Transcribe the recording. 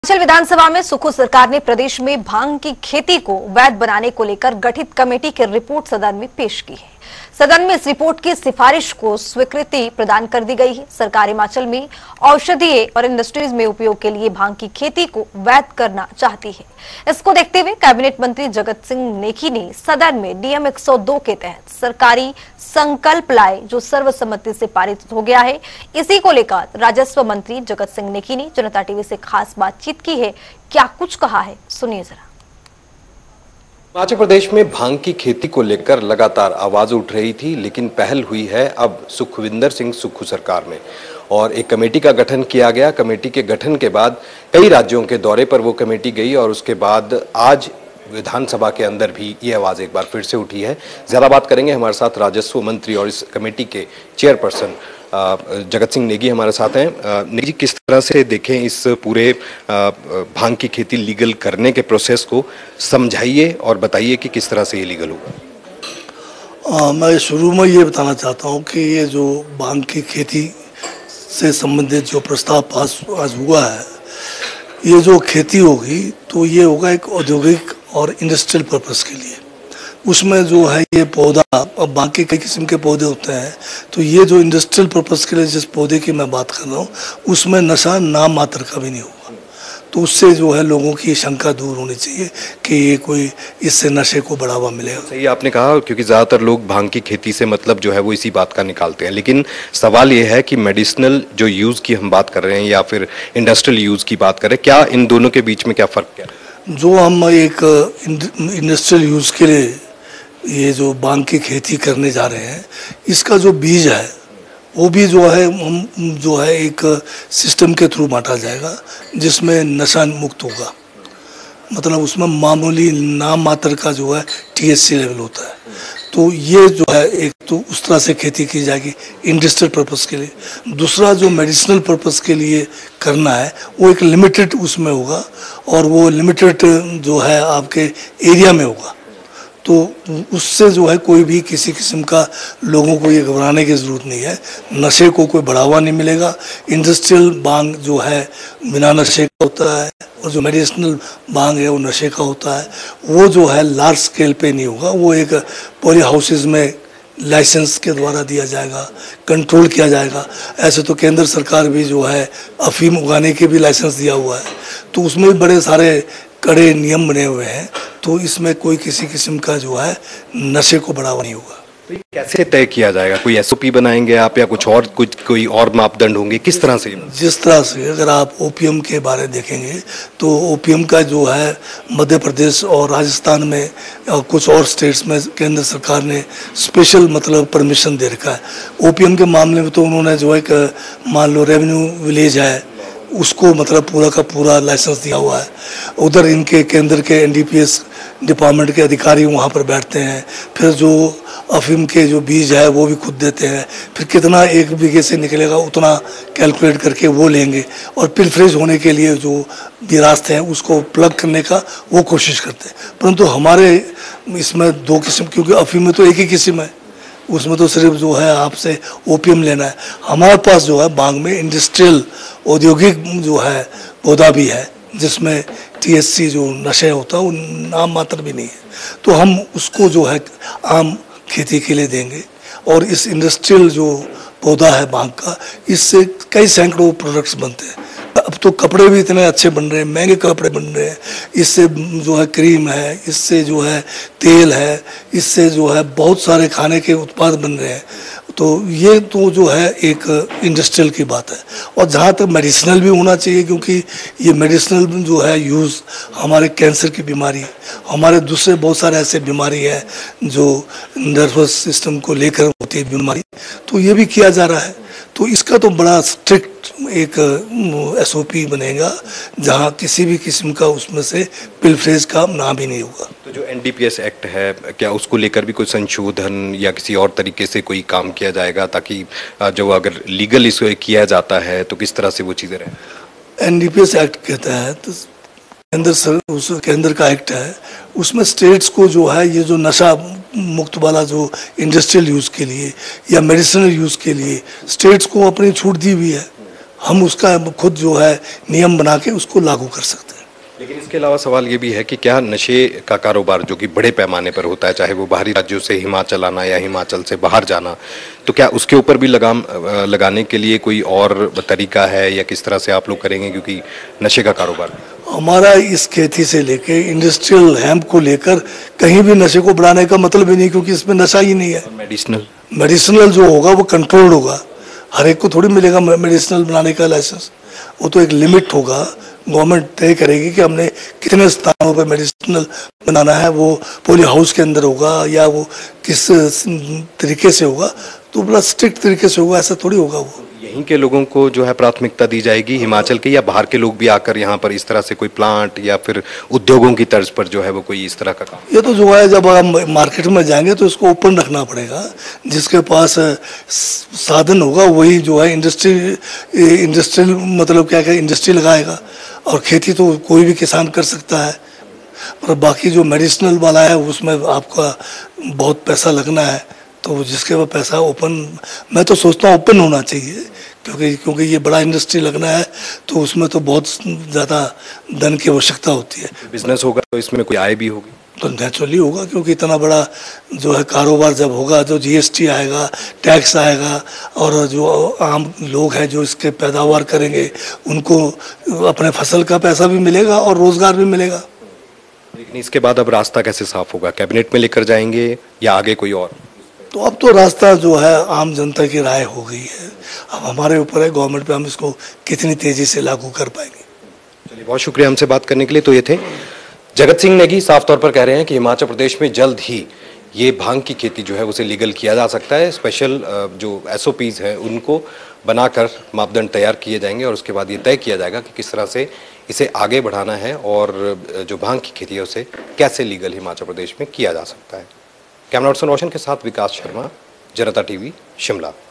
हिमाचल विधानसभा में सुक्खू सरकार ने प्रदेश में भांग की खेती को वैध बनाने को लेकर गठित कमेटी की रिपोर्ट सदन में पेश की है। सदन में इस रिपोर्ट की सिफारिश को स्वीकृति प्रदान कर दी गई है। सरकार हिमाचल में औषधीय और इंडस्ट्रीज में उपयोग के लिए भांग की खेती को वैध करना चाहती है। इसको देखते हुए कैबिनेट मंत्री जगत सिंह नेगी ने सदन में डीएम 102 के तहत सरकारी संकल्प लाए, जो सर्वसम्मति से पारित हो गया है। इसी को लेकर राजस्व मंत्री जगत सिंह नेगी ने जनता टीवी से खास बातचीत की है। क्या कुछ कहा है, सुनिए जरा। हिमाचल प्रदेश में भांग की खेती को लेकर लगातार आवाज उठ रही थी, लेकिन पहल हुई है अब सुखविंदर सिंह सुक्खू सरकार में और एक कमेटी का गठन किया गया। कमेटी के गठन के बाद कई राज्यों के दौरे पर वो कमेटी गई और उसके बाद आज विधानसभा के अंदर भी ये आवाज एक बार फिर से उठी है। ज्यादा बात करेंगे, हमारे साथ राजस्व मंत्री और इस कमेटी के चेयरपर्सन जगत सिंह नेगी हमारे साथ हैं। नेगी जी, किस तरह से देखें इस पूरे भांग की खेती लीगल करने के प्रोसेस को, समझाइए और बताइए कि किस तरह से ये लीगल होगा। मैं शुरू में ये बताना चाहता हूँ कि ये जो भांग की खेती से संबंधित जो प्रस्ताव पास आज हुआ है, ये जो खेती होगी तो ये होगा एक औद्योगिक और इंडस्ट्रियल पर्पस के लिए। उसमें जो है ये पौधा, अब बाकी कई किस्म के पौधे होते हैं, तो ये जो इंडस्ट्रियल पर्पस के लिए जिस पौधे की मैं बात कर रहा हूँ उसमें नशा नाम मात्र का भी नहीं होगा। तो उससे जो है लोगों की शंका दूर होनी चाहिए कि ये कोई इससे नशे को बढ़ावा मिलेगा। सही आपने कहा, क्योंकि ज़्यादातर लोग भांग की खेती से मतलब जो है वो इसी बात का निकालते हैं, लेकिन सवाल ये है कि मेडिसिनल जो यूज़ की हम बात कर रहे हैं या फिर इंडस्ट्रियल यूज़ की बात कर रहे हैं, क्या इन दोनों के बीच में क्या फ़र्क क्या है? जो हम एक इंडस्ट्रियल यूज़ के लिए ये जो भांग की खेती करने जा रहे हैं, इसका जो बीज है वो भी जो है हम जो है एक सिस्टम के थ्रू बांटा जाएगा जिसमें नशा मुक्त होगा। मतलब उसमें मामूली नाम मात्र का जो है THC लेवल होता है। तो ये जो है एक तो उस तरह से खेती की जाएगी इंडस्ट्रियल पर्पस के लिए। दूसरा जो मेडिसिनल पर्पस के लिए करना है वो एक लिमिटेड उसमें होगा और वो लिमिटेड जो है आपके एरिया में होगा। तो उससे जो है कोई भी किसी किस्म का लोगों को ये घबराने की ज़रूरत नहीं है। नशे को कोई बढ़ावा नहीं मिलेगा। इंडस्ट्रियल भांग जो है बिना नशे का होता है और जो मेडिसिनल भांग है वो नशे का होता है। वो जो है लार्ज स्केल पे नहीं होगा, वो एक पॉली हाउसेज में लाइसेंस के द्वारा दिया जाएगा, कंट्रोल किया जाएगा। ऐसे तो केंद्र सरकार भी जो है अफीम उगाने के भी लाइसेंस दिया हुआ है, तो उसमें भी बड़े सारे कड़े नियम बने हुए हैं। तो इसमें कोई किसी किस्म का जो है नशे को बढ़ावा नहीं होगा। तो ये कैसे तय किया जाएगा? कोई SOP बनाएंगे आप या कुछ और, कोई और मापदंड होंगे? किस तरह से? जिस तरह से अगर आप ओपीएम के बारे देखेंगे तो ओपीएम का जो है मध्य प्रदेश और राजस्थान में और कुछ और स्टेट्स में केंद्र सरकार ने स्पेशल मतलब परमिशन दे रखा है। ओपीएम के मामले में तो उन्होंने जो है मान लो रेवेन्यू विलेज है उसको मतलब पूरा का पूरा लाइसेंस दिया हुआ है। उधर इनके केंद्र के NDPS डिपार्टमेंट के अधिकारी वहाँ पर बैठते हैं। फिर जो अफीम के जो बीज है वो भी खुद देते हैं। फिर कितना एक बीघे से निकलेगा उतना कैलकुलेट करके वो लेंगे और पिलफ्रेज होने के लिए जो भी रास्ते हैं उसको प्लग करने का वो कोशिश करते हैं। परंतु हमारे इसमें दो किस्म, क्योंकि अफीम में तो एक ही किस्म है, उसमें तो सिर्फ जो है आपसे ओपीएम लेना है। हमारे पास जो है भांग में इंडस्ट्रियल औद्योगिक जो है पौधा भी है जिसमें THC जो नशे होता है वो नाम मात्र भी नहीं है। तो हम उसको जो है आम खेती के लिए देंगे और इस इंडस्ट्रियल जो पौधा है भांग का, इससे कई सैकड़ों प्रोडक्ट्स बनते हैं। अब तो कपड़े भी इतने अच्छे बन रहे हैं, महंगे कपड़े बन रहे हैं। इससे जो है क्रीम है, इससे जो है तेल है, इससे जो है बहुत सारे खाने के उत्पाद बन रहे हैं। तो ये तो जो है एक इंडस्ट्रियल की बात है। और जहाँ तक मेडिसिनल भी होना चाहिए, क्योंकि ये मेडिसिनल जो है यूज़ हमारे कैंसर की बीमारी, हमारे दूसरे बहुत सारे ऐसे बीमारी है जो नर्वस सिस्टम को लेकर होती है बीमारी, तो ये भी किया जा रहा है। तो इसका तो बड़ा स्ट्रिक्ट एक SOP बनेगा जहाँ किसी भी किस्म का उसमें से पिलफ्रेज का नाम ही नहीं होगा। तो जो NDPS एक्ट है, क्या उसको लेकर भी कोई संशोधन या किसी और तरीके से कोई काम किया जाएगा ताकि जो अगर लीगल इसको किया जाता है तो किस तरह से वो चीज़ें रहें? NDPS एक्ट कहता है तो केंद्र का एक्ट है, उसमें स्टेट्स को जो है ये जो नशा मुक्त वाला जो इंडस्ट्रियल यूज़ के लिए या मेडिसिनल यूज़ के लिए स्टेट्स को अपनी छूट दी हुई है। हम उसका खुद जो है नियम बना के उसको लागू कर सकते हैं। लेकिन इसके अलावा सवाल ये भी है कि क्या नशे का कारोबार जो कि बड़े पैमाने पर होता है, चाहे वो बाहरी राज्यों से हिमाचल आना या हिमाचल से बाहर जाना, तो क्या उसके ऊपर भी लगाम लगाने के लिए कोई और तरीका है या किस तरह से आप लोग करेंगे, क्योंकि नशे का कारोबार हमारा इस खेती से लेके इंडस्ट्रियल हेम्प को लेकर कहीं भी नशे को बढ़ाने का मतलब ही नहीं, क्योंकि इसमें नशा ही नहीं है। मेडिसिनल जो होगा वो कंट्रोल्ड होगा, हर एक को थोड़ी मिलेगा मेडिसिनल बनाने का लाइसेंस, वो तो एक लिमिट होगा। गवर्नमेंट तय करेगी कि हमने कितने स्थानों पर मेडिसिनल बनाना है, वो पोली हाउस के अंदर होगा या वो किस तरीके से होगा, तो बड़ा स्ट्रिक्ट तरीके से होगा, ऐसा थोड़ी होगा। वो यहीं के लोगों को जो है प्राथमिकता दी जाएगी, हिमाचल के, या बाहर के लोग भी आकर यहाँ पर इस तरह से कोई प्लांट या फिर उद्योगों की तर्ज पर जो है वो कोई इस तरह का काम? ये तो जो है जब हम मार्केट में जाएंगे तो इसको ओपन रखना पड़ेगा, जिसके पास साधन होगा वही जो है इंडस्ट्रियल मतलब क्या क्या इंडस्ट्री लगाएगा, और खेती तो कोई भी किसान कर सकता है। और बाकी जो मेडिसिनल वाला है उसमें आपका बहुत पैसा लगना है, तो जिसके पास पैसा ओपन, मैं तो सोचता हूँ ओपन होना चाहिए, क्योंकि ये बड़ा इंडस्ट्री लगना है तो उसमें तो बहुत ज़्यादा धन की आवश्यकता होती है। बिजनेस होगा तो इसमें कोई आय भी होगी, तो नेचुरली होगा, क्योंकि इतना बड़ा जो है कारोबार जब होगा तो जीएसटी आएगा, टैक्स आएगा, और जो आम लोग हैं जो इसके पैदावार करेंगे उनको अपने फसल का पैसा भी मिलेगा और रोजगार भी मिलेगा। लेकिन इसके बाद अब रास्ता कैसे साफ होगा? कैबिनेट में लेकर जाएंगे या आगे कोई और? तो अब तो रास्ता जो है आम जनता की राय हो गई है, अब हमारे ऊपर है गवर्नमेंट पे हम इसको कितनी तेजी से लागू कर पाएंगे। चलिए, बहुत शुक्रिया हमसे बात करने के लिए। तो ये थे जगत सिंह नेगी, साफ तौर पर कह रहे हैं कि हिमाचल प्रदेश में जल्द ही ये भांग की खेती जो है उसे लीगल किया जा सकता है। स्पेशल जो SOPs हैं उनको बनाकर मापदंड तैयार किए जाएंगे और उसके बाद ये तय किया जाएगा कि किस तरह से इसे आगे बढ़ाना है और जो भांग की खेती है उसे कैसे लीगल हिमाचल प्रदेश में किया जा सकता है। कैमरा पर्सन रोशन के साथ विकास शर्मा, जनता टीवी, शिमला।